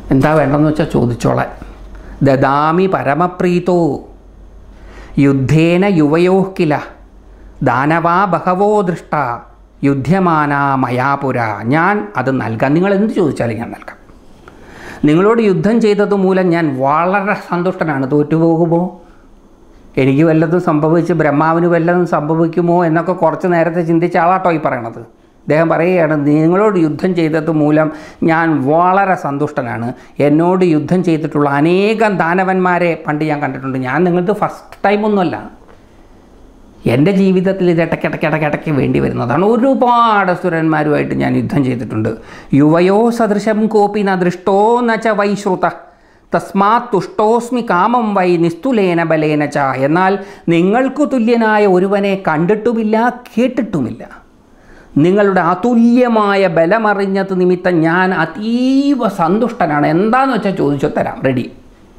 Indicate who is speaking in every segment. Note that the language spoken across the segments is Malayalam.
Speaker 1: എന്താ വേണ്ടെന്ന് വെച്ചാൽ ചോദിച്ചോളാൻ. ദദാമി പരമപ്രീതോ യുദ്ധേന യുവയോ കില ദാനവാ ബഹവോ ദൃഷ്ട യുദ്ധ്യമാന മയാപുര. ഞാൻ അത് നൽകാം. നിങ്ങൾ എന്ത് ചോദിച്ചാലും ഞാൻ നൽകാം. നിങ്ങളോട് യുദ്ധം ചെയ്തത് മൂലം ഞാൻ വളരെ സന്തുഷ്ടനാണ്. തോറ്റുപോകുമോ, എനിക്ക് വല്ലതും സംഭവിച്ച് ബ്രഹ്മാവിന് വല്ലതും സംഭവിക്കുമോ എന്നൊക്കെ കുറച്ച് നേരത്തെ ചിന്തിച്ച ആളാട്ടോ ഈ പറയണത്. അദ്ദേഹം പറയുകയാണ്, നിങ്ങളോട് യുദ്ധം ചെയ്തത് മൂലം ഞാൻ വളരെ സന്തുഷ്ടനാണ്. എന്നോട് യുദ്ധം ചെയ്തിട്ടുള്ള അനേകം ദാനവന്മാരെ പണ്ട് ഞാൻ കണ്ടിട്ടുണ്ട്. ഞാൻ നിങ്ങൾക്ക് ഫസ്റ്റ് ടൈമൊന്നുമല്ല. എൻ്റെ ജീവിതത്തിൽ ഇത് ഇടയ്ക്കിടയ്ക്ക് വേണ്ടി വരുന്നതാണ്. ഒരുപാട് അസുരന്മാരുമായിട്ട് ഞാൻ യുദ്ധം ചെയ്തിട്ടുണ്ട്. യുവയോ സദൃശം കോപി ന ദൃഷ്ടോ ന ച വൈശ്രുത തസ്മാത് തുഷ്ടോസ്മി കാമം വൈ നിസ്തുലേന ബലേന ച. എന്നാൽ നിങ്ങൾക്കു തുല്യനായ ഒരുവനെ കണ്ടിട്ടുമില്ല കേട്ടിട്ടുമില്ല. നിങ്ങളുടെ അതുല്യമായ ബലമറിഞ്ഞത് നിമിത്തം ഞാൻ അതീവ സന്തുഷ്ടനാണ്. എന്താണെന്ന് വെച്ചാൽ ചോദിച്ചു തരാം, റെഡി.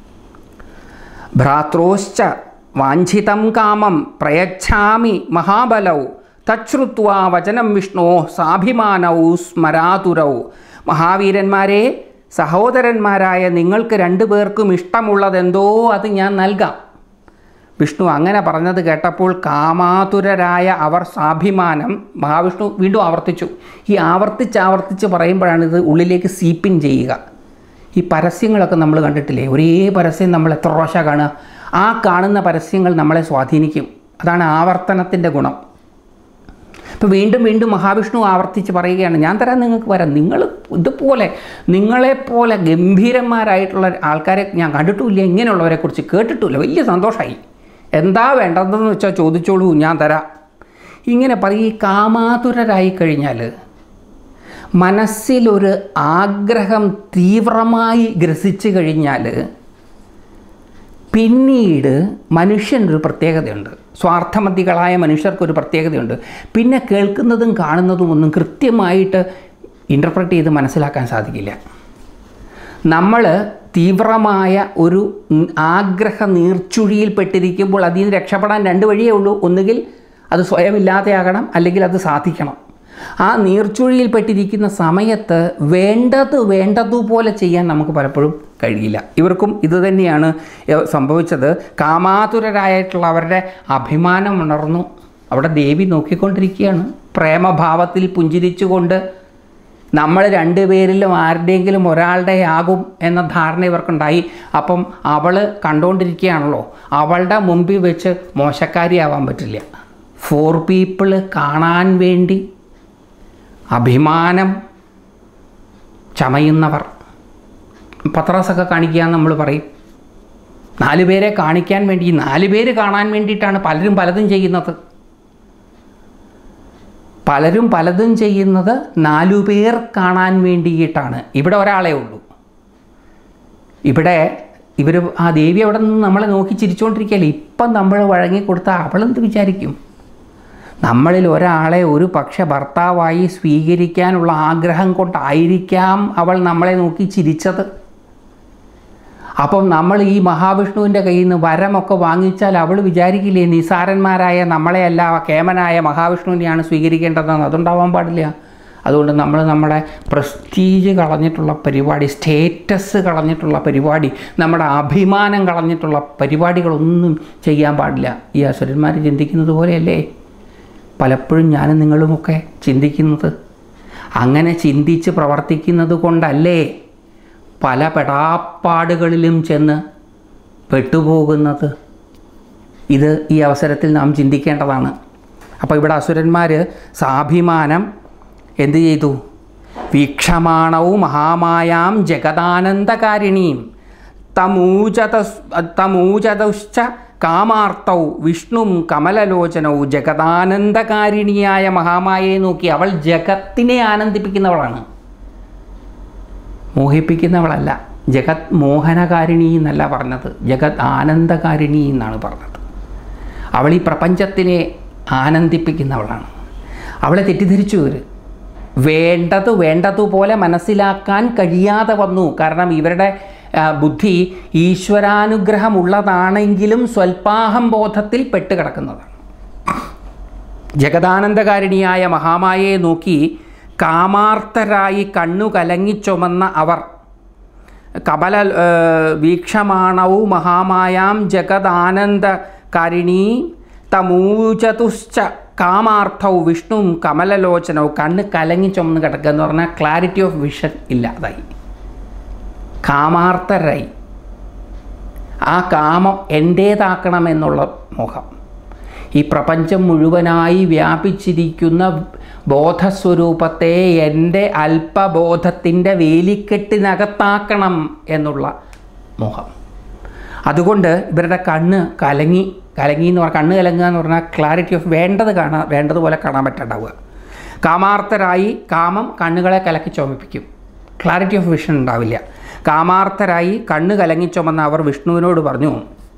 Speaker 1: ഭ്രാത്രോശ്ച വാഞ്ചിതം കാമം പ്രയച്ഛാമി മഹാബലൗ തച്ഛ്രുത്വാ വചനം വിഷ്ണോ സാഭിമാനൗ സ്മരാതുരൗ. മഹാവീരന്മാരെ, സഹോദരന്മാരായ നിങ്ങൾക്ക് രണ്ടുപേർക്കും ഇഷ്ടമുള്ളതെന്തോ അത് ഞാൻ നൽകാം. വിഷ്ണു അങ്ങനെ പറഞ്ഞത് കേട്ടപ്പോൾ കാമാതുരരായ അവർ സാഭിമാനം, മഹാവിഷ്ണു വീണ്ടും ആവർത്തിച്ചു. ഈ ആവർത്തിച്ച് പറയുമ്പോഴാണ് ഇത് ഉള്ളിലേക്ക് സീപ്പിൻ ചെയ്യുക. ഈ പരസ്യങ്ങളൊക്കെ നമ്മൾ കണ്ടിട്ടില്ലേ? ഒരേ പരസ്യം നമ്മൾ എത്ര പ്രാവശ്യം കാണുക? ആ കാണുന്ന പരസ്യങ്ങൾ നമ്മളെ സ്വാധീനിക്കും. അതാണ് ആവർത്തനത്തിൻ്റെ ഗുണം. ഇപ്പോൾ വീണ്ടും മഹാവിഷ്ണു ആവർത്തിച്ച് പറയുകയാണ്, ഞാൻ തരാൻ നിങ്ങൾക്ക് വരാം. നിങ്ങൾ ഇതുപോലെ നിങ്ങളെപ്പോലെ ഗംഭീരന്മാരായിട്ടുള്ള ആൾക്കാരെ ഞാൻ കണ്ടിട്ടുമില്ല, ഇങ്ങനെയുള്ളവരെക്കുറിച്ച് കേട്ടിട്ടുമില്ല. വലിയ സന്തോഷമായി. എന്താ വേണ്ടതെന്ന് വെച്ചാൽ ചോദിച്ചോളൂ, ഞാൻ തരാം. ഇങ്ങനെ പറയും. കാമാതുരരായി കഴിഞ്ഞാൽ മനസ്സിലൊരു ആഗ്രഹം തീവ്രമായി ഗ്രസിച്ചു കഴിഞ്ഞാൽ പിന്നീട് മനുഷ്യനൊരു പ്രത്യേകതയുണ്ട്. സ്വാർത്ഥമതികളായ മനുഷ്യർക്കൊരു പ്രത്യേകതയുണ്ട്. പിന്നെ കേൾക്കുന്നതും കാണുന്നതും ഒന്നും കൃത്യമായിട്ട് ഇൻ്റർപ്രറ്റ് ചെയ്ത് മനസ്സിലാക്കാൻ സാധിക്കില്ല. നമ്മൾ തീവ്രമായ ഒരു ആഗ്രഹ നീർച്ചുഴിയിൽപ്പെട്ടിരിക്കുമ്പോൾ അതിൽ നിന്ന് രക്ഷപ്പെടാൻ രണ്ട് വഴിയേ ഉള്ളൂ. ഒന്നുകിൽ അത് സ്വയം ഇല്ലാതെയാകണം, അല്ലെങ്കിൽ അത് സാധിക്കണം. ആ നീർച്ചുഴിയിൽപ്പെട്ടിരിക്കുന്ന സമയത്ത് വേണ്ടതുപോലെ ചെയ്യാൻ നമുക്ക് പലപ്പോഴും കഴിയില്ല. ഇവർക്കും ഇതുതന്നെയാണ് സംഭവിച്ചത്. കാമാതുരരായിട്ടുള്ള അവരുടെ അഭിമാനം ഉണർന്നു. അവിടെ ദേവി നോക്കിക്കൊണ്ടിരിക്കുകയാണ്. പ്രേമഭാവത്തിൽ പുഞ്ചിരിച്ചുകൊണ്ട് നമ്മൾ രണ്ടുപേരിലും ആരുടെയെങ്കിലും ഒരാളുടെ ആകും എന്ന ധാരണ ഇവർക്കുണ്ടായി. അപ്പം അവൾ കണ്ടുകൊണ്ടിരിക്കുകയാണല്ലോ. അവളുടെ മുമ്പിൽ വെച്ച് മോശക്കാരിയാവാൻ പറ്റില്ല. 4 പീപ്പിൾ കാണാൻ വേണ്ടി അഭിമാനം ചമയുന്നവർ, പത്രാസൊക്കെ കാണിക്കുക എന്ന് നമ്മൾ പറയും. 4 പേരെ കാണിക്കാൻ വേണ്ടി, 4 പേര് കാണാൻ വേണ്ടിയിട്ടാണ് പലരും പലതും ചെയ്യുന്നത്. പലരും പലതും ചെയ്യുന്നത് 4 പേർ കാണാൻ വേണ്ടിയിട്ടാണ്. ഇവിടെ ഒരാളേ ഉള്ളൂ. ഇവിടെ ആ ദേവി അവിടെ നിന്ന് നമ്മളെ നോക്കി ചിരിച്ചുകൊണ്ടിരിക്കുകയല്ലേ. ഇപ്പം നമ്മൾ വഴങ്ങിക്കൊടുത്താൽ അവളെന്ത് വിചാരിക്കും? നമ്മളിൽ ഒരാളെ ഒരു പക്ഷെ ഭർത്താവായി സ്വീകരിക്കാനുള്ള ആഗ്രഹം കൊണ്ടായിരിക്കാം അവൾ നമ്മളെ നോക്കി ചിരിച്ചത്. അപ്പം നമ്മൾ ഈ മഹാവിഷ്ണുവിൻ്റെ കയ്യിൽ നിന്ന് വരമൊക്കെ വാങ്ങിച്ചാൽ അവൾ വിചാരിക്കില്ലേ നിസാരന്മാരായ നമ്മളെയല്ല കേമനായ മഹാവിഷ്ണുവിനെയാണ് സ്വീകരിക്കേണ്ടതെന്ന്? അതുണ്ടാവാൻ പാടില്ല. അതുകൊണ്ട് നമ്മൾ നമ്മുടെ പ്രസ്റ്റീജ് കളഞ്ഞിട്ടുള്ള പരിപാടി, സ്റ്റേറ്റസ് കളഞ്ഞിട്ടുള്ള പരിപാടി, നമ്മുടെ അഭിമാനം കളഞ്ഞിട്ടുള്ള പരിപാടികളൊന്നും ചെയ്യാൻ പാടില്ല. ഈ അസുരന്മാർ ചിന്തിക്കുന്നത് പോലെയല്ലേ പലപ്പോഴും ഞാനും നിങ്ങളുമൊക്കെ ചിന്തിക്കുന്നത്? അങ്ങനെ ചിന്തിച്ച് പ്രവർത്തിക്കുന്നത് കൊണ്ടല്ലേ പല പെടാപ്പാടുകളിലും ചെന്ന് പെട്ടുപോകുന്നത്? ഇത് ഈ അവസരത്തിൽ നാം ചിന്തിക്കേണ്ടതാണ്. അപ്പോൾ ഇവിടെ അസുരന്മാർ സാഭിമാനം എന്തു ചെയ്തു? വീക്ഷമാണവും മഹാമായാം ജഗദാനന്ദകാരിണീം തമൂജതശ്ച കാമാർത്തൗ വിഷ്ണും കമലലോചനവും. ജഗദാനന്ദകാരിണിയായ മഹാമായയെ നോക്കി അവൾ ജഗത്തിനെ ആനന്ദിപ്പിക്കുന്നവളാണ്, മോഹിപ്പിക്കുന്നവളല്ല. ജഗത് മോഹനകാരിണി എന്നല്ല പറഞ്ഞത്, ജഗത് ആനന്ദകാരിണി എന്നാണ് പറഞ്ഞത്. അവൾ ഈ പ്രപഞ്ചത്തിനെ ആനന്ദിപ്പിക്കുന്നവളാണ്. അവളെ തെറ്റിദ്ധരിച്ചു. വേണ്ടതുപോലെ മനസ്സിലാക്കാൻ കഴിയാതെ വന്നു. കാരണം ഇവരുടെ ബുദ്ധി ഈശ്വരാനുഗ്രഹമുള്ളതാണെങ്കിലും സ്വൽപാഹം ബോധത്തിൽ പെട്ടുകിടക്കുന്നതാണ്. ജഗദാനന്ദകാരിണിയായ മഹാമായയെ നോക്കി കാമാർത്തരായി കണ്ണു കലങ്ങി ചുമന്ന അവർ കപല വീക്ഷമാണൗ മഹാമായാം ജഗദാനന്ദകാരിണീ തമൂചതുശ്ച കാമാർത്ഥൗ വിഷ്ണു കമലലോചനവും. കണ്ണ് കലങ്ങി ചുമന്ന് കിടക്കുക എന്ന് പറഞ്ഞാൽ ക്ലാരിറ്റി ഓഫ് വിഷൻ ഇല്ലാതായി, കാമാർത്ഥരായി. ആ കാമം എൻ്റേതാക്കണമെന്നുള്ള മോഹം. ഈ പ്രപഞ്ചം മുഴുവനായി വ്യാപിച്ചിരിക്കുന്ന ബോധസ്വരൂപത്തെ എൻ്റെ അല്പബോധത്തിൻ്റെ വേലിക്കെട്ടിനകത്താക്കണം എന്നുള്ള മോഹം. അതുകൊണ്ട് ഇവരുടെ കണ്ണ് കലങ്ങി എന്ന് പറഞ്ഞാൽ കണ്ണ് കലങ്ങുക എന്ന് പറഞ്ഞാൽ ക്ലാരിറ്റി ഓഫ് വേണ്ടതുപോലെ കാണാൻ പറ്റാണ്ടാവുക. കാമാർത്ഥരായി, കാമം കണ്ണുകളെ കലക്കി ചുമപ്പിക്കും, ക്ലാരിറ്റി ഓഫ് വിഷൻ ഉണ്ടാവില്ല. കാമാർത്ഥരായി കണ്ണ് കലങ്ങി ചുമന്ന അവർ വിഷ്ണുവിനോട് പറഞ്ഞു,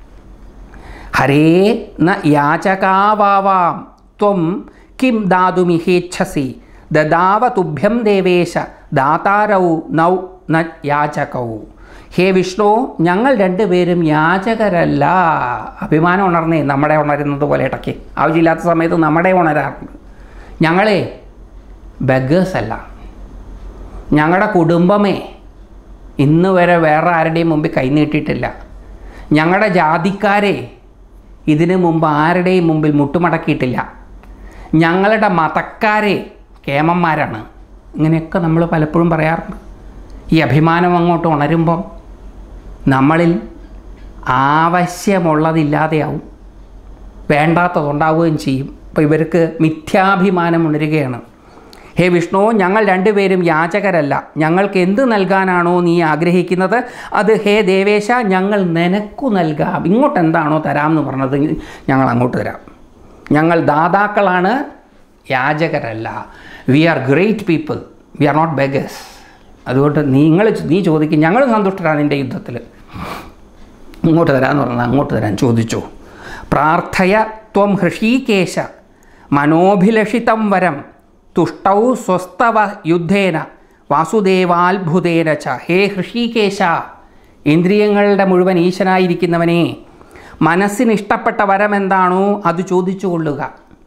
Speaker 1: ഹരേ ന യാചകാവാം ത്വം കിം ദാതുമിഹേച്ഛസി ദദാവ തുഭ്യം ദേവേശ ദാതാരൗ നൗ ന യാചകൗ. ഹേ വിഷ്ണു, ഞങ്ങൾ രണ്ടുപേരും യാചകരല്ല. അഭിമാനം ഉണർന്നേ, നമ്മുടെ ഉണരുന്നത് പോലെ ഇടയ്ക്ക് ആവശ്യമില്ലാത്ത സമയത്ത് നമ്മുടെ ഉണരാറുണ്ട്. ഞങ്ങളെ ബഗേഴ്സ് അല്ല. ഞങ്ങളുടെ കുടുംബമേ ഇന്ന് വരെ വേറെ ആരുടെയും മുമ്പിൽ കൈനീട്ടിയിട്ടില്ല. ഞങ്ങളുടെ ജാതിക്കാരെ ഇതിനു മുമ്പ് ആരുടെയും മുമ്പിൽ മുട്ടുമടക്കിയിട്ടില്ല. ഞങ്ങളുടെ മതക്കാരെ കേമന്മാരാണ്. ഇങ്ങനെയൊക്കെ നമ്മൾ പലപ്പോഴും പറയാറുണ്ട്. ഈ അഭിമാനം അങ്ങോട്ട് ഉണരുമ്പം നമ്മളിൽ ആവശ്യമുള്ളതില്ലാതെയാവും, വേണ്ടാത്തതുണ്ടാവുകയും ചെയ്യും. അപ്പോൾ ഇവർക്ക് മിഥ്യാഭിമാനം ഉണരുകയാണ്. ഹേ വിഷ്ണു, ഞങ്ങൾ രണ്ടുപേരും യാചകരല്ല. ഞങ്ങൾക്ക് എന്ത് നൽകാനാണോ നീ ആഗ്രഹിക്കുന്നത് അത് ഹേ ദേവേശ ഞങ്ങൾ നിനക്കു നൽകാം. ഇങ്ങോട്ട് എന്താണോ തരാമെന്ന് പറഞ്ഞത് ഞങ്ങൾ അങ്ങോട്ട് തരാം. ഞങ്ങൾ ദാതാക്കളാണ്, യാചകരല്ല. We are great people, we are not beggars. അതുകൊണ്ട് നീ ചോദിക്കും, ഞങ്ങൾ സന്തുഷ്ടരാണ് നിൻ്റെ യുദ്ധത്തിൽ. ഇങ്ങോട്ട് തരാമെന്ന് പറഞ്ഞാൽ അങ്ങോട്ട് തരാൻ ചോദിച്ചു. പ്രാർത്ഥയ ത്വം ഹൃഷീകേശ മനോഭിലഷിതം വരം തുഷ്ടൗ സ്വസ്തവ യുദ്ധേന വാസുദേവാത്ഭുതേന ച. ഹേ ഹൃഷീകേശ, ഇന്ദ്രിയങ്ങളുടെ മുഴുവൻ ഈശനായിരിക്കുന്നവനെ, മനസ്സിന് ഇഷ്ടപ്പെട്ട വരം എന്താണോ അത് ചോദിച്ചു കൊള്ളുക.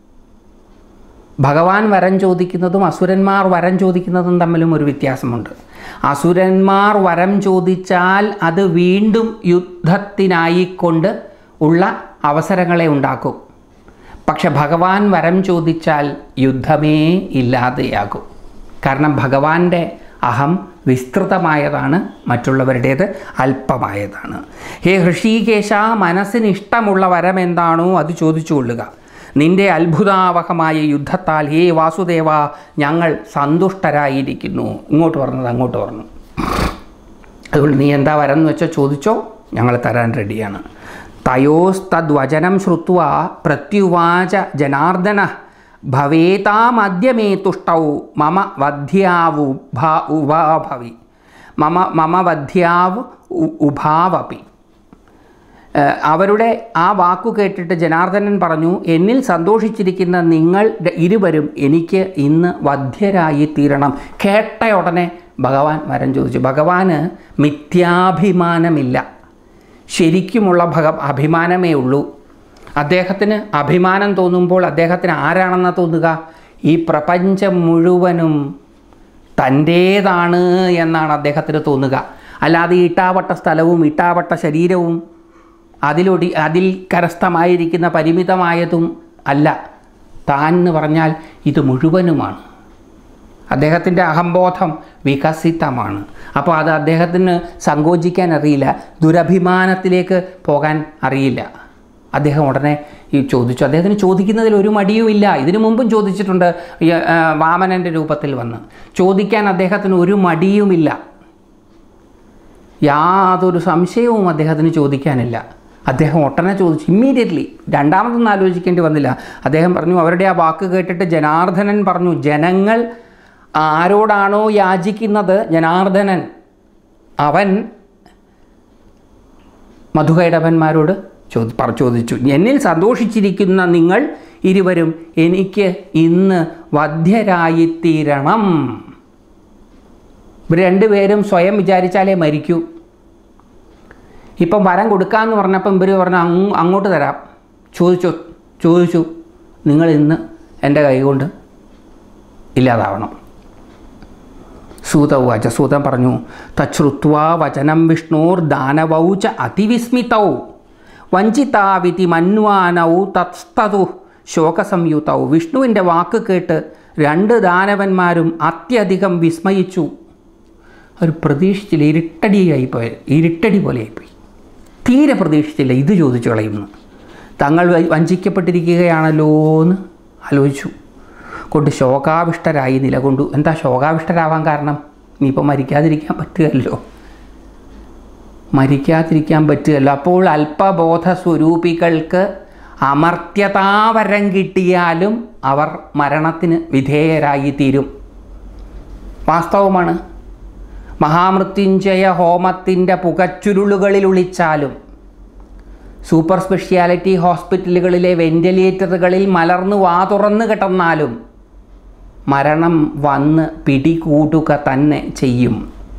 Speaker 1: ഭഗവാൻ വരം ചോദിക്കുന്നതും അസുരന്മാർ വരം ചോദിക്കുന്നതും തമ്മിലും ഒരു വ്യത്യാസമുണ്ട്. അസുരന്മാർ വരം ചോദിച്ചാൽ അത് വീണ്ടും യുദ്ധത്തിനായിക്കൊണ്ട് ഉള്ള അവസരങ്ങളെ ഉണ്ടാക്കും. പക്ഷെ ഭഗവാൻ വരം ചോദിച്ചാൽ യുദ്ധമേ ഇല്ലാതെയാകും. കാരണം ഭഗവാന്റെ അഹം വിസ്തൃതമായതാണ്, മറ്റുള്ളവരുടേത് അല്പമായതാണ്. ഹേ ഹൃഷീകേശ, മനസ്സിന് ഇഷ്ടമുള്ള വരം എന്താണോ അത് ചോദിച്ചു കൊള്ളുക. നിൻ്റെ അത്ഭുതാവഹമായ യുദ്ധത്താൽ ഹേ വാസുദേവ ഞങ്ങൾ സന്തുഷ്ടരായിരിക്കുന്നു. ഇങ്ങോട്ട് പറഞ്ഞത് അങ്ങോട്ട് പറഞ്ഞു. അതുകൊണ്ട് നീ എന്താ വരം എന്ന് വെച്ചാൽ ചോദിച്ചോ, ഞങ്ങൾ തരാൻ റെഡിയാണ്. തയോസ്തദ്വചനം ശ്രുത്വ പ്രത്യുവാച ജനാർദ്ദന ഭവേതാമദ്യ മേ തുഷ്ടൗ മമ വധ്യാവ് ഉഭാഭവി മമ വധ്യാവ് ഉഭാവപി. അവരുടെ ആ വാക്കു കേട്ടിട്ട് ജനാർദ്ദനൻ പറഞ്ഞു, എന്നിൽ സന്തോഷിച്ചിരിക്കുന്ന നിങ്ങൾ ഇരുവരും എനിക്ക് ഇന്ന് വധ്യരായി തീരണം. കേട്ട ഉടനെ ഭഗവാൻ വരം ചോദിച്ചു. ഭഗവാന് മിഥ്യാഭിമാനമില്ല, ശരിക്കുമുള്ള അഭിമാനമേ ഉള്ളൂ. അദ്ദേഹത്തിന് അഭിമാനം തോന്നുമ്പോൾ അദ്ദേഹത്തിന് ആരാണെന്ന് തോന്നുക? ഈ പ്രപഞ്ചം മുഴുവനും തൻ്റേതാണ് എന്നാണ് അദ്ദേഹത്തിന് തോന്നുക. അല്ലാതെ ഇട്ടാവട്ട സ്ഥലവും ഇട്ടാവട്ട ശരീരവും അതിൽ കരസ്ഥമായിരിക്കുന്ന പരിമിതമായതും അല്ല. താൻ എന്ന് പറഞ്ഞാൽ ഇത് മുഴുവനുമാണ്. അദ്ദേഹത്തിൻ്റെ അഹംബോധം വികസിതമാണ്. അപ്പോൾ അത് അദ്ദേഹത്തിന് സങ്കോചിക്കാൻ അറിയില്ല, ദുരഭിമാനത്തിലേക്ക് പോകാൻ അറിയില്ല. അദ്ദേഹം ഉടനെ ഈ ചോദിച്ചു. അദ്ദേഹത്തിന് ചോദിക്കുന്നതിൽ ഒരു മടിയുമില്ല. ഇതിനു മുമ്പും ചോദിച്ചിട്ടുണ്ട്, വാമനൻ്റെ രൂപത്തിൽ വന്ന്. ചോദിക്കാൻ അദ്ദേഹത്തിന് ഒരു മടിയുമില്ല, യാതൊരു സംശയവും അദ്ദേഹത്തിന് ചോദിക്കാനില്ല. അദ്ദേഹം ഒട്ടനെ ചോദിച്ചു, ഇമ്മീഡിയറ്റ്ലി. രണ്ടാമതൊന്നും ആലോചിക്കേണ്ടി വന്നില്ല. അദ്ദേഹം പറഞ്ഞു. അവരുടെ ആ വാക്ക് കേട്ടിട്ട് ജനാർദ്ദനൻ പറഞ്ഞു, ജനങ്ങൾ ആരോടാണോ യാചിക്കുന്നത്, ജനാർദ്ദനൻ അവൻ മധുകൈടവന്മാരോട് ചോദിച്ചു, എന്നിൽ സന്തോഷിച്ചിരിക്കുന്ന നിങ്ങൾ ഇരുവരും എനിക്ക് ഇന്ന് വധ്യരായിത്തീരണം. ഇവർ രണ്ടുപേരും സ്വയം വിചാരിച്ചാലേ മരിക്കൂ. ഇപ്പം വരം കൊടുക്കാമെന്ന് പറഞ്ഞപ്പം ഇവർ പറഞ്ഞു, അങ്ങോട്ട് തരാം. ചോദിച്ചു നിങ്ങൾ ഇന്ന് എൻ്റെ കൈ കൊണ്ട് ഇല്ലാതാവണം. സൂതൗവാച, സൂതൻ പറഞ്ഞു, തശ്രുത്വാ വചനം വിഷ്ണോർ ദാനവൗ ച അതിവിസ്മിതൗ വഞ്ചിതാവിതി മന്വാനൗ തസ്തതു ശോകസംയുതൗ. വിഷ്ണുവിൻ്റെ വാക്ക് കേട്ട് 2 ദാനവന്മാരും അത്യധികം വിസ്മയിച്ചു. അവർ പ്രതീക്ഷിച്ചില്ല, ഇരുട്ടടി പോലെയായിപ്പോയി. തീരെ പ്രതീക്ഷിച്ചില്ല ഇത് ചോദിച്ചു കളയുന്നു. തങ്ങൾ വഞ്ചിക്കപ്പെട്ടിരിക്കുകയാണല്ലോ എന്ന് ആലോചിച്ചു കൊണ്ട് ശോകാവിഷ്ടരായി നിലകൊണ്ടു. എന്താ ശോകാവിഷ്ടരാവാൻ കാരണം? ഇനിയിപ്പോൾ മരിക്കാതിരിക്കാൻ പറ്റുകയല്ലോ. അപ്പോൾ അല്പബോധ സ്വരൂപികൾക്ക് അമർത്യതാവരം കിട്ടിയാലും അവർ മരണത്തിന് വിധേയരായി തീരും. വാസ്തവമാണ്. മഹാമൃത്യുഞ്ജയ ഹോമത്തിൻ്റെ പുകച്ചുരുളുകളിൽ ഒളിച്ചാലും സൂപ്പർ സ്പെഷ്യാലിറ്റി ഹോസ്പിറ്റലുകളിലെ വെന്റിലേറ്ററുകളിൽ മലർന്നു തുറന്ന് കിടന്നാലും മരണം വന്ന് പിടികൂടുക തന്നെ ചെയ്യും.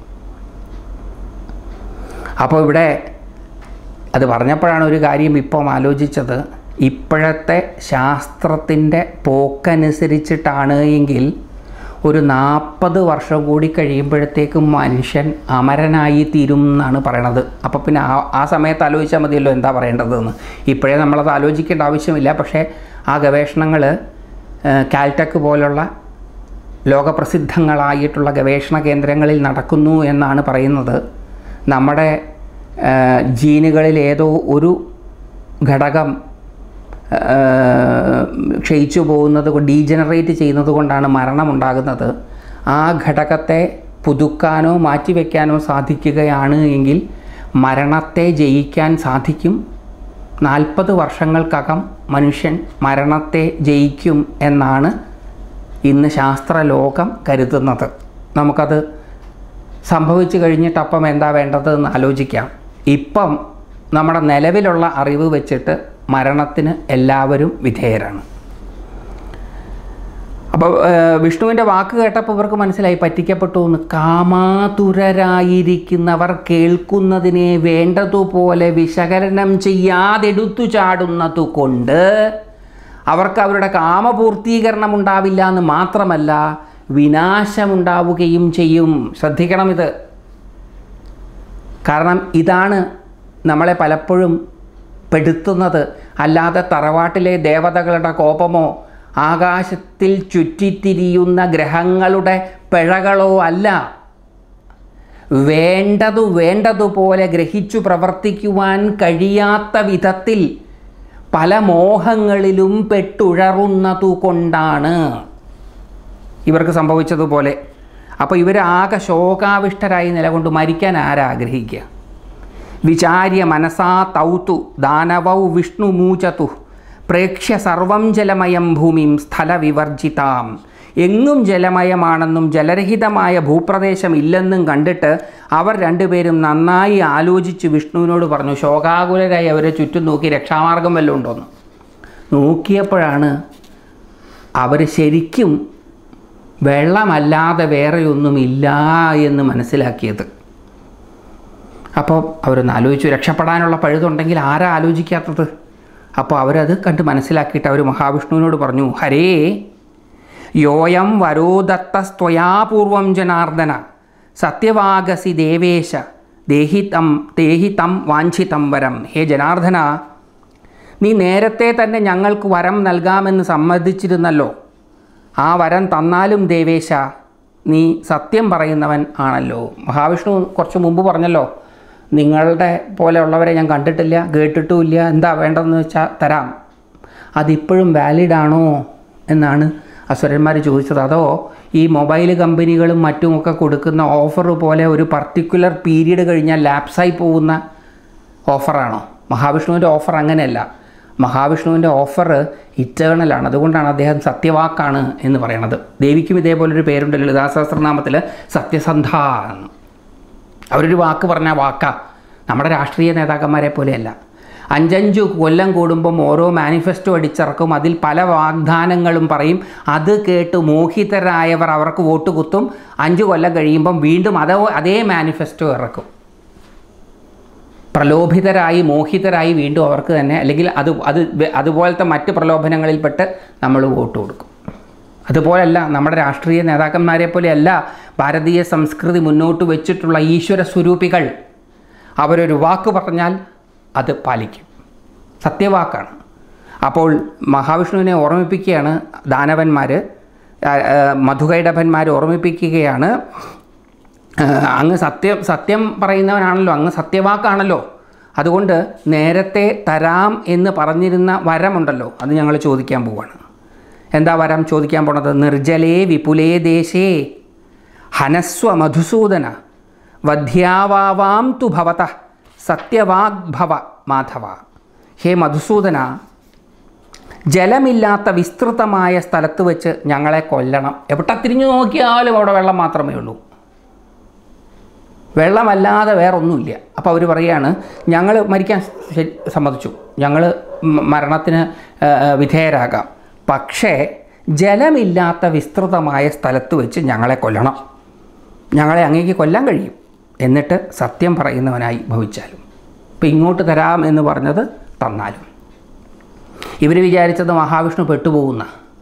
Speaker 1: അപ്പോൾ ഇവിടെ അത് പറഞ്ഞപ്പോഴാണ് ഒരു കാര്യം ഇപ്പം ആലോചിച്ചത്. ഇപ്പോഴത്തെ ശാസ്ത്രത്തിൻ്റെ പോക്കനുസരിച്ചിട്ടാണ് എങ്കിൽ ഒരു 40 വർഷം കൂടി കഴിയുമ്പോഴത്തേക്കും മനുഷ്യൻ അമരനായി തീരും എന്നാണ് പറയണത്. അപ്പോൾ പിന്നെ ആ സമയത്ത് ആലോചിച്ചാൽ മതിയല്ലോ എന്താ പറയേണ്ടതെന്ന്. ഇപ്പോഴേ നമ്മളത് ആലോചിക്കേണ്ട ആവശ്യമില്ല. പക്ഷേ ആ ഗവേഷണങ്ങൾ കാൽടെക് പോലുള്ള ലോകപ്രസിദ്ധങ്ങളായിട്ടുള്ള ഗവേഷണ കേന്ദ്രങ്ങളിൽ നടക്കുന്നു എന്നാണ് പറയുന്നത്. നമ്മുടെ ജീനുകളിൽ ഏതോ ഒരു ഘടകം ക്ഷയിച്ചു പോകുന്നത് ഡീജനറേറ്റ് ചെയ്യുന്നത് കൊണ്ടാണ് മരണമുണ്ടാകുന്നത്. ആ ഘടകത്തെ പുതുക്കാനോ മാറ്റിവെക്കാനോ സാധിക്കുകയാണ് എങ്കിൽ മരണത്തെ ജയിക്കാൻ സാധിക്കും. 40 വർഷങ്ങൾക്കകം മനുഷ്യൻ മരണത്തെ ജയിക്കും എന്നാണ് ഇന്ന് ശാസ്ത്രലോകം കരുതുന്നത്. നമുക്കത് സംഭവിച്ചു കഴിഞ്ഞിട്ട് അപ്പം എന്താ വേണ്ടതെന്ന് ആലോചിക്കാം. ഇപ്പം നമ്മുടെ നിലവിലുള്ള അറിവ് വെച്ചിട്ട് മരണത്തിന് എല്ലാവരും വിധേയരാണ്. അപ്പോൾ വിഷ്ണുവിൻ്റെ വാക്ക് കേട്ടപ്പോൾ ഇവർക്ക് മനസ്സിലായി പറ്റിക്കപ്പെട്ടു എന്ന്. കാമാതുരരായിരിക്കുന്നവർ കേൾക്കുന്നതിനെ വേണ്ടതുപോലെ വിശകലനം ചെയ്യാതെടുത്തു ചാടുന്നതുകൊണ്ട് അവർക്ക് അവരുടെ കാമപൂർത്തീകരണം ഉണ്ടാവില്ല എന്ന് മാത്രമല്ല വിനാശമുണ്ടാവുകയും ചെയ്യും. ശ്രദ്ധിക്കണം ഇത്. കാരണം ഇതാണ് നമ്മളെ പലപ്പോഴും പെടുത്തുന്നത്. അല്ലാതെ തറവാട്ടിലെ ദേവതകളുടെ കോപമോ ആകാശത്തിൽ ചുറ്റിത്തിരിയുന്ന ഗ്രഹങ്ങളുടെ പിഴകളോ അല്ല. വേണ്ടതുപോലെ ഗ്രഹിച്ചു പ്രവർത്തിക്കുവാൻ കഴിയാത്ത വിധത്തിൽ പല മോഹങ്ങളിലും പെട്ടുഴറുന്നതുകൊണ്ടാണ് ഇവർക്ക് സംഭവിച്ചതുപോലെ. അപ്പോൾ ഇവർ ആകെ ശോകാവിഷ്ടരായി നിലകൊണ്ട് മരിക്കാൻ ആരാഗ്രഹിക്കുക? വിചാര്യ മനസാ തൗതു ദാനവൗ വിഷ്ണു മൂചതു പ്രേക്ഷ്യ സർവം ജലമയം ഭൂമിം സ്ഥലവിവർജിതാം. എങ്ങും ജലമയമാണെന്നും ജലരഹിതമായ ഭൂപ്രദേശം ഇല്ലെന്നും കണ്ടിട്ട് അവർ 2 പേരും നന്നായി ആലോചിച്ച് വിഷ്ണുവിനോട് പറഞ്ഞു. ശോകാകുലരായി അവരെ ചുറ്റും നോക്കി രക്ഷാമാർഗം വല്ലതും ഉണ്ടോയെന്ന് നോക്കിയപ്പോഴാണ് അവർ ശരിക്കും വെള്ളമല്ലാതെ വേറെയൊന്നുമില്ല എന്ന് മനസ്സിലാക്കിയത്. അപ്പോൾ അവരൊന്ന് ആലോചിച്ചു, രക്ഷപ്പെടാനുള്ള പഴുതുണ്ടെങ്കിൽ ആരാ ആലോചിക്കാത്തത്? അപ്പോൾ അവരത് കണ്ട് മനസ്സിലാക്കിയിട്ട് അവർ മഹാവിഷ്ണുവിനോട് പറഞ്ഞു, ഹരേ യോയം വരോദത്തസ്ത്വയാ പൂർവം ജനാർദ്ദന സത്യവാഗസി ദേവേശ ദേഹിതം വാഞ്ചിതം വരം. ഹേ ജനാർദ്ദന, നീ നേരത്തെ തന്നെ ഞങ്ങൾക്ക് വരം നൽകാമെന്ന് സമ്മതിച്ചിരുന്നല്ലോ. ആ വരം തന്നാലും ദേവേശ നീ സത്യം പറയുന്നവൻ ആണല്ലോ. മഹാവിഷ്ണു കുറച്ച് മുമ്പ് പറഞ്ഞല്ലോ, നിങ്ങളുടെ പോലെയുള്ളവരെ ഞാൻ കണ്ടിട്ടില്ല, കേട്ടിട്ടുമില്ല, എന്താ വേണ്ടതെന്ന് വെച്ചാൽ തരാം. അതിപ്പോഴും വാലിഡാണോ എന്നാണ് അസുരന്മാർ ചോദിച്ചത്. അതോ ഈ മൊബൈൽ കമ്പനികളും മറ്റുമൊക്കെ കൊടുക്കുന്ന ഓഫർ പോലെ ഒരു പർട്ടിക്കുലർ പീരീഡ് കഴിഞ്ഞാൽ ലാപ്സായി പോകുന്ന ഓഫറാണോ? മഹാവിഷ്ണുവിൻ്റെ ഓഫർ അങ്ങനെയല്ല. മഹാവിഷ്ണുവിൻ്റെ ഓഫർ ഇറ്റേണലാണ്. അതുകൊണ്ടാണ് അദ്ദേഹം സത്യവാക്കാണ് എന്ന് പറയണത്. ദേവിക്കും ഇതേപോലൊരു പേരുണ്ട് ലളിതാ സഹസ്രനാമത്തിൽ, സത്യസന്ധ എന്ന്. അവരൊരു വാക്ക് പറഞ്ഞാൽ വാക്കാ. നമ്മുടെ രാഷ്ട്രീയ നേതാക്കന്മാരെ പോലെയല്ല. 5 കൊല്ലം കൂടുമ്പം ഓരോ മാനിഫെസ്റ്റോ അടിച്ചിറക്കും. അതിൽ പല വാഗ്ദാനങ്ങളും പറയും. അത് കേട്ട് മോഹിതരായവർ അവർക്ക് വോട്ട് കുത്തും. 5 കൊല്ലം കഴിയുമ്പം വീണ്ടും അതേ മാനിഫെസ്റ്റോ ഇറക്കും. പ്രലോഭിതരായി മോഹിതരായി വീണ്ടും അവർക്ക് തന്നെ, അല്ലെങ്കിൽ അതുപോലത്തെ മറ്റ് പ്രലോഭനങ്ങളിൽപ്പെട്ട് നമ്മൾ വോട്ട് കൊടുക്കും. അതുപോലല്ല നമ്മുടെ രാഷ്ട്രീയ നേതാക്കന്മാരെ പോലെയല്ല ഭാരതീയ സംസ്കൃതി മുന്നോട്ട് വെച്ചിട്ടുള്ള ഈശ്വര സ്വരൂപികൾ. അവരൊരു വാക്ക് പറഞ്ഞാൽ അത് പാലിക്കും, സത്യവാക്കാണ്. അപ്പോൾ മഹാവിഷ്ണുവിനെ ഓർമ്മിപ്പിക്കുകയാണ് ദാനവന്മാർ, മധുകൈടഭന്മാർ ഓർമ്മിപ്പിക്കുകയാണ്, അങ്ങ് സത്യം പറയുന്നവനാണല്ലോ, അങ്ങ് സത്യവാക്കാണല്ലോ, അതുകൊണ്ട് നേരത്തെ തരാം എന്ന് പറഞ്ഞിരുന്ന വരമുണ്ടല്ലോ അത് ഞങ്ങൾ ചോദിക്കാൻ പോവാണ്. എന്താ വരം ചോദിക്കാൻ പോണത്? നിർജ്ജലേ വിപുലേ ദേശേ ഹനസ്വ മധുസൂദന വധ്യാവാം തു ഭവത സത്യവാഗ്ഭവ മാധവ. ഹേ മധുസൂദന, ജലമില്ലാത്ത വിസ്തൃതമായ സ്ഥലത്ത് വെച്ച് ഞങ്ങളെ കൊല്ലണം. എവിടെ തിരിഞ്ഞു നോക്കിയാലും അവിടെ വെള്ളം മാത്രമേ ഉള്ളൂ, വെള്ളമല്ലാതെ വേറൊന്നുമില്ല. അപ്പോൾ അവർ പറയുകയാണ്, ഞങ്ങൾ മരിക്കാൻ സമ്മതിച്ചു, ഞങ്ങൾ മരണത്തിന് വിധേയരാകാം, പക്ഷേ ജലമില്ലാത്ത വിസ്തൃതമായ സ്ഥലത്ത് വെച്ച് ഞങ്ങളെ കൊല്ലണം, ഞങ്ങളെ അങ്ങേക്ക് കൊല്ലാൻ കഴിയും, എന്നിട്ട് സത്യം പറയുന്നവനായി ഭവിച്ചാലും. ഇപ്പം ഇങ്ങോട്ട് തരാം എന്ന് പറഞ്ഞത് തന്നാലും. ഇവർ വിചാരിച്ചത് മഹാവിഷ്ണു പെട്ടുപോകുന്ന,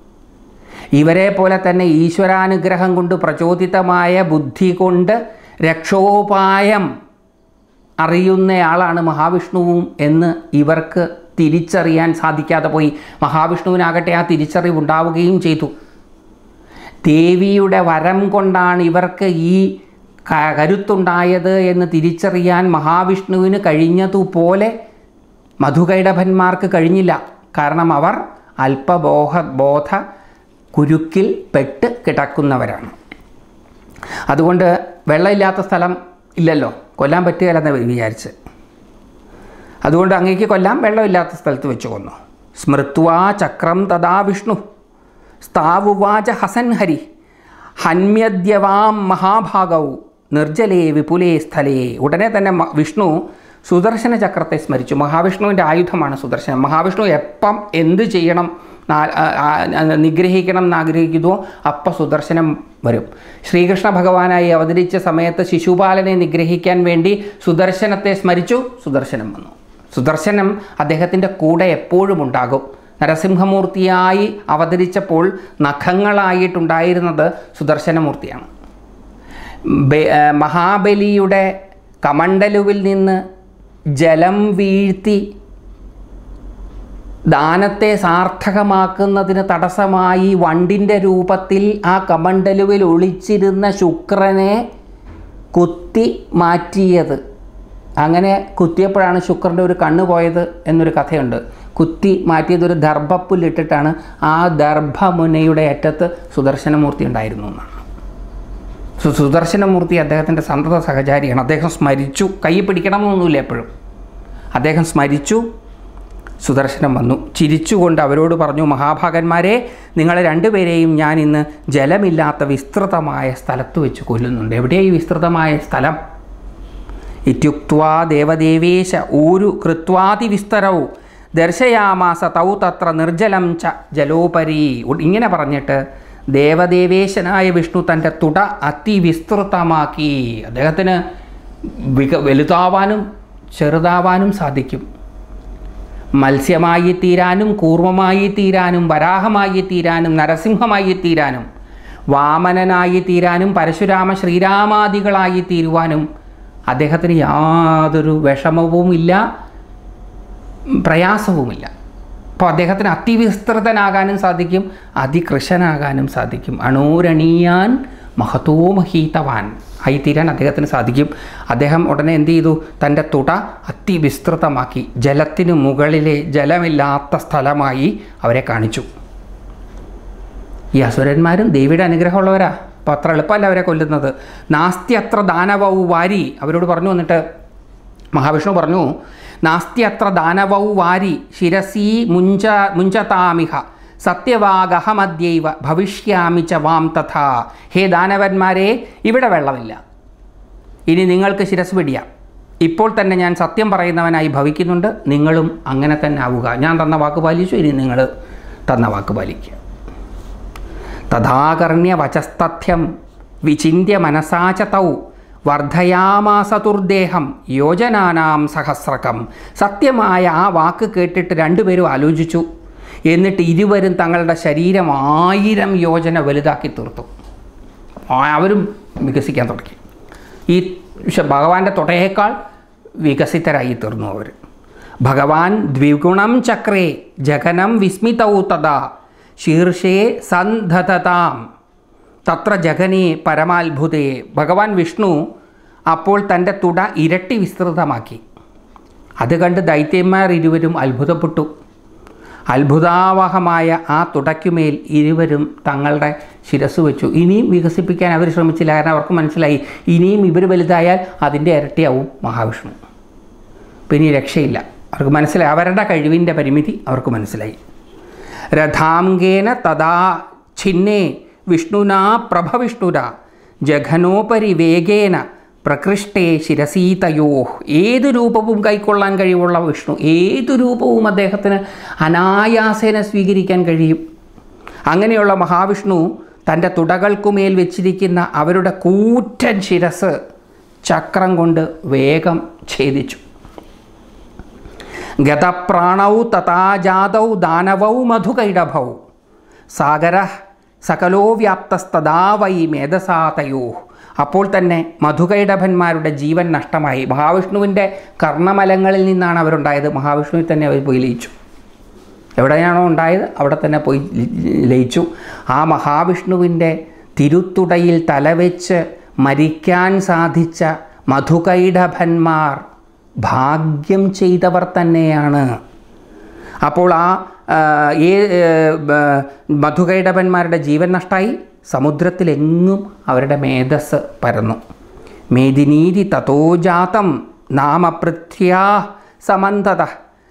Speaker 1: ഇവരെ പോലെ തന്നെ ഈശ്വരാനുഗ്രഹം കൊണ്ട് പ്രചോദിതമായ ബുദ്ധി കൊണ്ട് രക്ഷോപായം അറിയുന്നയാളാണ് മഹാവിഷ്ണുവും എന്ന് ഇവർക്ക് തിരിച്ചറിയാൻ സാധിക്കാതെ പോയി. മഹാവിഷ്ണുവിനാകട്ടെ ആ തിരിച്ചറിവുണ്ടാവുകയും ചെയ്തു. ദേവിയുടെ വരം കൊണ്ടാണ് ഇവർക്ക് ഈ കരുത്തുണ്ടായത് എന്ന് തിരിച്ചറിയാൻ മഹാവിഷ്ണുവിന് കഴിഞ്ഞതുപോലെ മധുകൈടഭന്മാർക്ക് കഴിഞ്ഞില്ല. കാരണം അവർ അല്പബോധ കുരുക്കിൽ പെട്ട് കിടക്കുന്നവരാണ്. അതുകൊണ്ട് വെള്ളമില്ലാത്ത സ്ഥലം ഇല്ലല്ലോ, കൊല്ലാൻ പറ്റുകയില്ലെന്ന് വിചാരിച്ച്, അതുകൊണ്ട് അങ്ങേക്ക് കൊല്ലാം, വെള്ളമില്ലാത്ത സ്ഥലത്ത് വെച്ച് കൊന്നു. സ്മൃത്വാ ചക്രം തഥാ വിഷ്ണു സ്ഥാവുവാച ഹസൻ ഹരി ഹന്യദ്യവാം മഹാഭാഗൗ നിർജ്ജലേ വിപുലേ സ്ഥലേ. ഉടനെ തന്നെ വിഷ്ണു സുദർശന ചക്രത്തെ സ്മരിച്ചു. മഹാവിഷ്ണുവിൻ്റെ ആയുധമാണ് സുദർശനം. മഹാവിഷ്ണു എപ്പം എന്ത് ചെയ്യണം, നിഗ്രഹിക്കണം എന്നാഗ്രഹിക്കുന്നുവോ അപ്പം സുദർശനം വരും. ശ്രീകൃഷ്ണ ഭഗവാനായി അവതരിച്ച സമയത്ത് ശിശുപാലനെ നിഗ്രഹിക്കാൻ വേണ്ടി സുദർശനത്തെ സ്മരിച്ചു, സുദർശനം വന്നു. സുദർശനം അദ്ദേഹത്തിൻ്റെ കൂടെ എപ്പോഴും ഉണ്ടാകും. നരസിംഹമൂർത്തിയായി അവതരിച്ചപ്പോൾ നഖങ്ങളായിട്ടുണ്ടായിരുന്നത് സുദർശനമൂർത്തിയാണ്. മഹാബലിയുടെ കമണ്ഡലുവിൽ നിന്ന് ജലം വീഴ്ത്തി ദാനത്തെ സാർത്ഥകമാക്കുന്നതിന് തടസ്സമായി വണ്ടിൻ്റെ രൂപത്തിൽ ആ കമണ്ഡലുവിൽ ഒളിച്ചിരുന്ന ശുക്രനെ കുത്തി മാറ്റിയത്. അങ്ങനെ കുത്തിയപ്പോഴാണ് ശുക്രൻ്റെ ഒരു കണ്ണ് പോയത് എന്നൊരു കഥയുണ്ട്. കുത്തി മാറ്റിയതൊരു ദർഭപ്പുല്ലിട്ടിട്ടാണ്. ആ ദർഭമുനയുടെ അറ്റത്ത് സുദർശനമൂർത്തി ഉണ്ടായിരുന്നു എന്നാണ്. സുദർശനമൂർത്തി അദ്ദേഹത്തിൻ്റെ സന്തത സഹചാരിയാണ്. അദ്ദേഹം സ്മരിച്ചു, കൈ പിടിക്കണമെന്നൊന്നുമില്ല എപ്പോഴും. അദ്ദേഹം സ്മരിച്ചു, സുദർശനം വന്നു. ചിരിച്ചുകൊണ്ട് അവരോട് പറഞ്ഞു, മഹാഭാഗന്മാരെ, നിങ്ങളെ രണ്ടുപേരെയും ഞാൻ ഇന്ന് ജലമില്ലാത്ത വിസ്തൃതമായ സ്ഥലത്ത് വെച്ച് കൊല്ലുന്നുണ്ട്. എവിടെയാണ് ഈ വിസ്തൃതമായ സ്ഥലം? ഇത്യുക്ത്വാ ദേവദേവേശ ഊരു കൃത്വാതിവിസ്തരവും ദർശയാമാസ തൗ തത്ര നിർജ്ജലം ച ജലോപരി. ഇങ്ങനെ പറഞ്ഞിട്ട് ദേവദേവേശനായ വിഷ്ണു തൻ്റെ തുട അതിവിസ്തൃതമാക്കി. അദ്ദേഹത്തിന് വലുതാവാനും ചെറുതാവാനും സാധിക്കും. മത്സ്യമായി തീരാനും കൂർമ്മമായി തീരാനും വരാഹമായി തീരാനും നരസിംഹമായി തീരാനും വാമനനായി തീരാനും പരശുരാമ ശ്രീരാമാദികളായി തീരുവാനും അദ്ദേഹത്തിന് യാതൊരു വിഷമവുമില്ല, പ്രയാസവുമില്ല. അപ്പോൾ അദ്ദേഹത്തിന് അതിവിസ്തൃതനാകാനും സാധിക്കും, അതികൃശനാകാനും സാധിക്കും. അണൂരണീയാൻ മഹതോ മഹീതവാൻ ആയി തീരാൻ അദ്ദേഹത്തിന് സാധിക്കും. അദ്ദേഹം ഉടനെ എന്ത് ചെയ്തു? തൻ്റെ തുട അതിവിസ്തൃതമാക്കി ജലത്തിന് മുകളിലെ ജലമില്ലാത്ത സ്ഥലമായി അവരെ കാണിച്ചു. ഈ അസുരന്മാരും ദേവിയുടെ അനുഗ്രഹമുള്ളവരാ. അപ്പോൾ അത്ര എളുപ്പമല്ല അവരെ കൊല്ലുന്നത്. നാസ്തി അത്ര ദാനവൗ വാരി. അവരോട് പറഞ്ഞു, വന്നിട്ട് മഹാവിഷ്ണു പറഞ്ഞു, നാസ്തി അത്ര ദാനവൗ വാരി ശിരസി മുഞ്ചതാമിഹ സത്യവാഗഹമദ്യൈവ ഭവിഷ്യാമി ച വാം തഥാ. ഹേ ദാനവന്മാരെ, ഇവിടെ വെള്ളമില്ല, ഇനി നിങ്ങൾക്ക് ശിരസ് പിടിയാം. ഇപ്പോൾ തന്നെ ഞാൻ സത്യം പറയുന്നവനായി ഭവിക്കുന്നുണ്ട്, നിങ്ങളും അങ്ങനെ തന്നെ ആവുക. ഞാൻ തന്ന വാക്ക് പാലിച്ചു, ഇനി നിങ്ങൾ തന്ന വാക്ക് പാലിക്കുക. തഥാകർണ്യ വചസ്തഥ്യം വിചിന്യ മനസാച തൗ വർദ്ധയാമാസതുർദേഹം യോജനാനാം സഹസ്രകം. സത്യമായ ആ വാക്ക് കേട്ടിട്ട് രണ്ടുപേരും ആലോചിച്ചു, എന്നിട്ട് ഇരുവരും തങ്ങളുടെ ശരീരം 1000 യോജന വലുതാക്കി തീർത്തു. അവരും വികസിക്കാൻ തുടങ്ങി. ഈ ഭഗവാന്റെ തുടയേക്കാൾ വികസിതരായി തീർന്നു അവർ. ഭഗവാൻ ദ്വിഗുണം ചക്രേ ജഗനം വിസ്മിതൗ തഥാ ശീർഷേ സന്ധതതാം തത്ര ജഗനേ പരമാത്ഭുതേ. ഭഗവാൻ വിഷ്ണു അപ്പോൾ തൻ്റെ തുട ഇരട്ടി വിസ്തൃതമാക്കി. അത് കണ്ട് ദൈത്യന്മാർ ഇരുവരും അത്ഭുതപ്പെട്ടു. അത്ഭുതാവഹമായ ആ തുടയ്ക്കുമേൽ ഇരുവരും തങ്ങളുടെ ശിരസ് വെച്ചു. ഇനിയും വികസിപ്പിക്കാൻ അവർ ശ്രമിച്ചില്ല. കാരണം അവർക്ക് മനസ്സിലായി ഇനിയും ഇവർ വലുതായാൽ അതിൻ്റെ ഇരട്ടിയാവും മഹാവിഷ്ണു. പിന്നെ രക്ഷയില്ല. അവർക്ക് മനസ്സിലായി, അവരുടെ കഴിവിൻ്റെ പരിമിതി അവർക്ക് മനസ്സിലായി. രഥാംഗേന തഥാ ഛിന്നേ വിഷ്ണുനാ പ്രഭവിഷ്ണുര ജഘനോപരി വേഗേന പ്രകൃഷ്ടേ ശിരസീതയോ. ഏതു രൂപവും കൈക്കൊള്ളാൻ കഴിവുള്ള വിഷ്ണു, ഏതു രൂപവും അദ്ദേഹത്തിന് അനായാസേന സ്വീകരിക്കാൻ കഴിയും. അങ്ങനെയുള്ള മഹാവിഷ്ണു തൻ്റെ തുടകൾക്കുമേൽ വെച്ചിരിക്കുന്ന അവരുടെ കൂറ്റൻ ശിരസ് ചക്രം കൊണ്ട് വേഗം ഛേദിച്ചു. ഗതപ്രാണൗ തഥാ ജാതൗ ദാനവൗ മധുകൈടഭൗ സാഗര സകലോ വ്യാപ്തസ്തദാ വൈ മേധസാതയോ. അപ്പോൾ തന്നെ മധുകൈടഭന്മാരുടെ ജീവൻ നഷ്ടമായി. മഹാവിഷ്ണുവിൻ്റെ കർണമലങ്ങളിൽ നിന്നാണ് അവരുണ്ടായത്. മഹാവിഷ്ണുവിൽ തന്നെ അവർ പോയി ലയിച്ചു. എവിടെയാണോ ഉണ്ടായത് അവിടെ തന്നെ പോയി ലയിച്ചു. ആ മഹാവിഷ്ണുവിൻ്റെ തിരുത്തുടയിൽ തലവെച്ച് മരിക്കാൻ സാധിച്ച മധുകൈടഭന്മാർ ഭാഗ്യം ചെയ്തവർ തന്നെയാണ്. അപ്പോൾ ആ മധുകൈടഭന്മാരുടെ ജീവൻ നഷ്ടമായി. സമുദ്രത്തിലെങ്ങും അവരുടെ മേധസ് പരന്നു. മേദിനീതി തതോ ജാതം നാമപൃഥ്യാ സമന്തത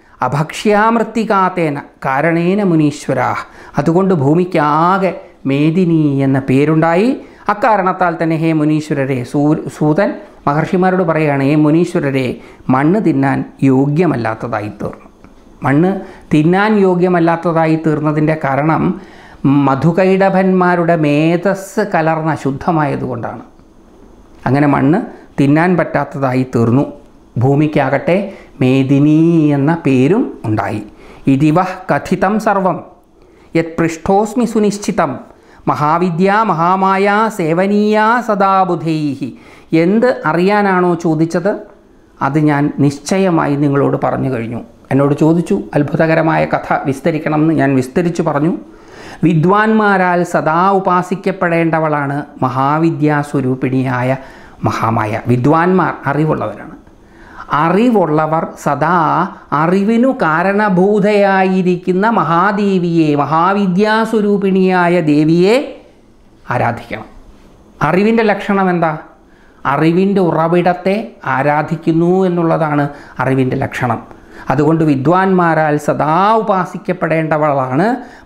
Speaker 1: അഭക്ഷ്യാമൃത്തികാതേന കാരണേന മുനീശ്വരാ. അതുകൊണ്ട് ഭൂമിക്കാകെ മേദിനി എന്ന പേരുണ്ടായി. അക്കാരണത്താൽ തന്നെ ഹേ മുനീശ്വരരെ, സൂതൻ മഹർഷിമാരോട് പറയുകയാണ്, ഹേ മുനീശ്വരരെ, മണ്ണ് തിന്നാൻ യോഗ്യമല്ലാത്തതായി തീർന്നു. മണ്ണ് തിന്നാൻ യോഗ്യമല്ലാത്തതായി തീർന്നതിൻ്റെ കാരണം മധുകൈടഭന്മാരുടെ മേധസ് കലർന്ന ശുദ്ധമായതുകൊണ്ടാണ്. അങ്ങനെ മണ്ണ് തിന്നാൻ പറ്റാത്തതായി തീർന്നു. ഭൂമിക്കാകട്ടെ മേദിനി എന്ന പേരും ഉണ്ടായി. ഇതിവ കഥിതം സർവം യത് പൃഷ്ഠോസ്മി സുനിശ്ചിതം മഹാവിദ്യ മഹാമായ സേവനീയ സദാ ബുധൈഹി. എന്ത് അറിയാനാണോ ചോദിച്ചത് അത് ഞാൻ നിശ്ചയമായി നിങ്ങളോട് പറഞ്ഞു കഴിഞ്ഞു. എന്നോട് ചോദിച്ചു അത്ഭുതകരമായ കഥ വിസ്തരിക്കണമെന്ന്, ഞാൻ വിസ്തരിച്ചു പറഞ്ഞു. വിദ്വാൻമാരാൽ സദാ ഉപാസിക്കപ്പെടേണ്ടവളാണ് മഹാവിദ്യാസ്വരൂപിണിയായ മഹാമായ. വിദ്വാൻമാർ അറിവുള്ളവരാണ്. അറിവുള്ളവർ സദാ അറിവിനു കാരണഭൂതയായിരിക്കുന്ന മഹാദേവിയെ, മഹാവിദ്യാസ്വരൂപിണിയായ ദേവിയെ ആരാധിക്കണം. അറിവിൻ്റെ ലക്ഷണം എന്താ? അറിവിൻ്റെ ഉറവിടത്തെ ആരാധിക്കുന്നു എന്നുള്ളതാണ് അറിവിൻ്റെ ലക്ഷണം. അതുകൊണ്ട് വിദ്വാൻമാരാൽ സദാ ഉപാസിക്കപ്പെടേണ്ടവളാണ്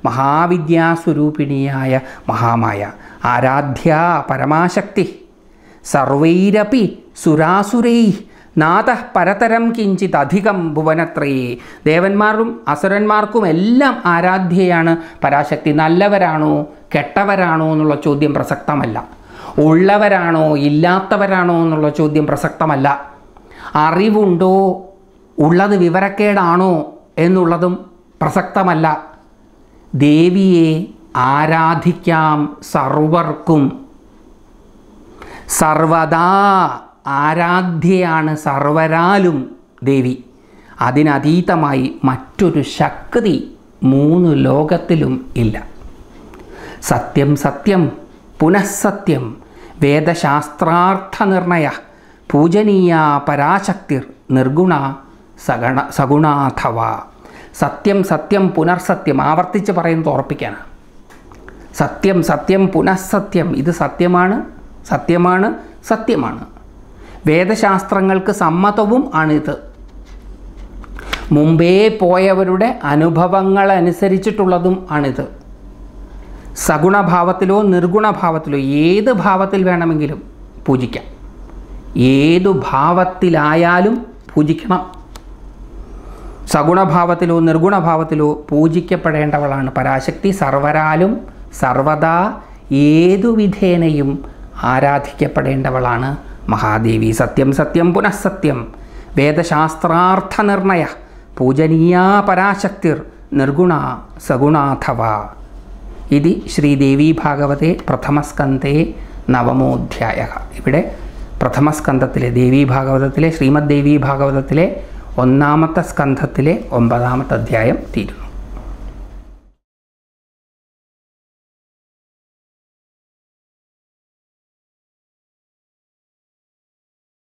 Speaker 1: മഹാവിദ്യാസ്വരൂപിണിയായ മഹാമായ. ആരാധ്യ പരമാശക്തി സർവൈരപി സുരാസുരൈ നാഥ പരതരം കിഞ്ചിത് അധികം ഭുവനത്രയേ. ദേവന്മാർക്കും അസുരന്മാർക്കും എല്ലാം ആരാധ്യയാണ് പരാശക്തി. നല്ലവരാണോ കെട്ടവരാണോ എന്നുള്ള ചോദ്യം പ്രസക്തമല്ല. ഉള്ളവരാണോ ഇല്ലാത്തവരാണോ എന്നുള്ള ചോദ്യം പ്രസക്തമല്ല. അറിവുണ്ടോ, ഉള്ളത് വിവരക്കേടാണോ എന്നുള്ളതും പ്രസക്തമല്ല. ദേവിയെ ആരാധിക്കാം സർവർക്കും. സർവദാ ആരാധ്യയാണ് സർവരാലും ദേവി. അതിനതീതമായി മറ്റൊരു ശക്തി 3 ലോകത്തിലും ഇല്ല. സത്യം സത്യം പുനഃസത്യം വേദശാസ്ത്രാർത്ഥനിർണയ പൂജനീയ പരാശക്തിർ നിർഗുണ സഗുണാഥവ. സത്യം സത്യം പുനർസത്യം ആവർത്തിച്ച് പറയുന്നത് ഓർപ്പിക്കാനാണ്. സത്യം സത്യം പുനഃസത്യം, ഇത് സത്യമാണ്, സത്യമാണ്, സത്യമാണ്. വേദശാസ്ത്രങ്ങൾക്ക് സമ്മതവും ആണിത്. മുമ്പേ പോയവരുടെ അനുഭവങ്ങളനുസരിച്ചിട്ടുള്ളതും ആണിത്. സഗുണഭാവത്തിലോ നിർഗുണഭാവത്തിലോ ഏത് ഭാവത്തിൽ വേണമെങ്കിലും പൂജിക്കാം. ഏതു ഭാവത്തിലായാലും പൂജിക്കണം. സഗുണഭാവത്തിലോ നിർഗുണഭാവത്തിലോ പൂജിക്കപ്പെടേണ്ടവളാണ് പരാശക്തി. സർവരാലും സർവദാ ഏതു വിധേനയും ആരാധിക്കപ്പെടേണ്ടവളാണ് മഹാദേവി. സത്യം സത്യം പുനഃസത്യം വേദശാസ്ത്രാർത്ഥനിർണയ പൂജനീയ പരാശക്തിർ നിർഗുണ സഗുണാഥവ. ഇതി ശ്രീദേവീഭാഗവതേ പ്രഥമസ്കന്ധേ നവമോധ്യായഃ. ഇവിടെ പ്രഥമസ്കന്ധത്തിലെ ദേവീഭാഗവതത്തിലെ ശ്രീമദ് ദേവീഭാഗവതത്തിലെ 1-ാമത്തെ സ്കന്ധത്തിലെ 9-ാമത്തെ അധ്യായം തീരുന്നു.